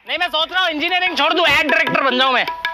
नहीं मैं सोच रहा हूँ इंजीनियरिंग छोड़ दूं, एड डायरेक्टर बन जाऊं मैं।